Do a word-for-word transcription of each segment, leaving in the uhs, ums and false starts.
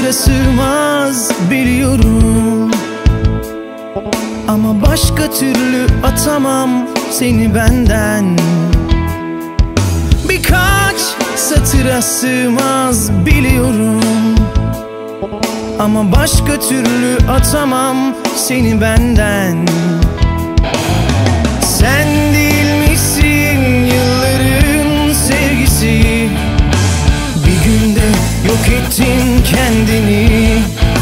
satıra sığmaz biliyorum, ama başka türlü atamam seni benden. Birkaç satıra sığmaz biliyorum, ama başka türlü atamam seni benden. Sen değil misin yılların sevgisi? Bir günde yok ettin kendini.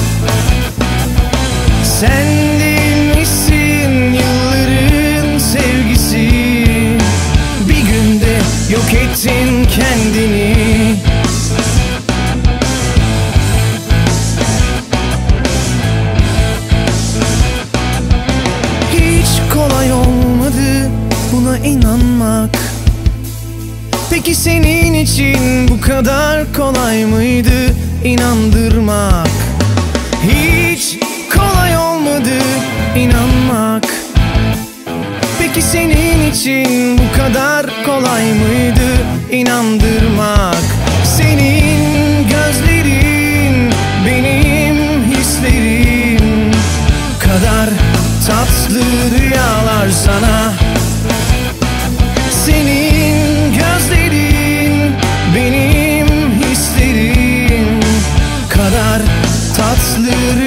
Sen değil misin yılların sevgisi? Bir günde yok ettin kendini. Kolay olmadı buna inanmak. Peki senin için bu kadar kolay mıydı inandırmak? Hiç kolay olmadı inanmak. Peki senin için bu kadar kolay mıydı inandırmak? Senin gözlerin benim hislerim kadar tatlı rüyalar sana. Senin gözlerin benim hislerim kadar tatlı